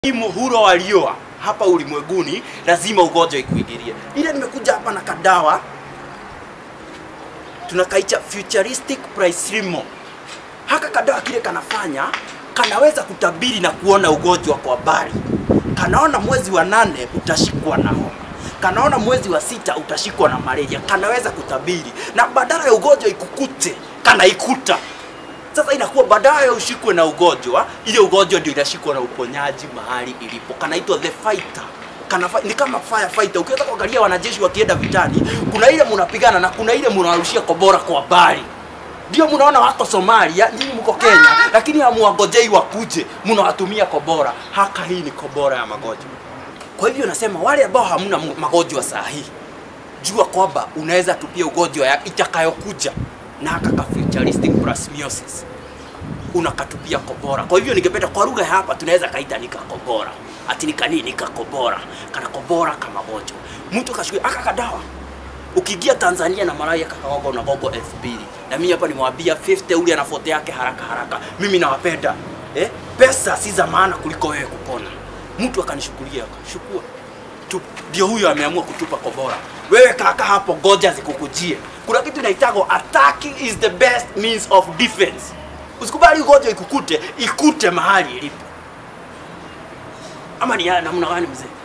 Hii muhuro walioa hapa ulimwenguni lazima ugonjwa ikuingilie. Ile nimekuja hapa na kadawa tunakaicha futuristic price limo. Haka kadawa kile kanafanya kanaweza kutabiri na kuona ugonjwa kwa mbali. Kanaona mwezi wa 8 utashikwa na homa. Kanaona mwezi wa 6 utashikwa na malaria. Kanaweza kutabiri na badala ya ugonjwa ikukute kanaikuta. Sasa inakuwa badala ya ushikwe na ugonjwa, ile ugonjwa ndio inashikwa na uponyaji mahali ilipo. Kanaitwa the fighter. Ni kama firefighter. Ukiweza kuangalia wanajeshi wakienda vitani, kuna ile mnapigana na kuna ile mnarushia kobora kwa mbali. Ndio mnaona wako Somalia, nyinyi mko Kenya, lakini hamuangojei wakuje, mnawatumia kobora. Haka hii ni kobora ya magonjwa. Kwa hivyo nasema wale ambao hamna magonjwa sahihi, jua kwamba unaweza tupia ugonjwa ya itakayokuja na haka futuristic plasmiosis unakatupia kobora. Kwa hivyo ningependa kwa lugha hapa tunaweza kaita nika kobora. Ati nika nini nika kobora. Kana kobora kama magonjwa. Mtu kashukua aka kadawa. Ukiingia Tanzania na malaria kakaoga unagogo 2000. Na mimi hapa nimwambia 50 ule ana foto yake haraka. Mimi nawapenda. Pesa si za maana kuliko wewe kupona. Mtu akanishukulia akashukua. Ndio huyo ameamua kutupa kobora. Wewe kaka hapo ngoja zikukujie. Kuna kitu inaitwa attacking is the best means of defense. Usikubali ugonjwa ikukute mahali ilipo. Ama ni namna gani mzee?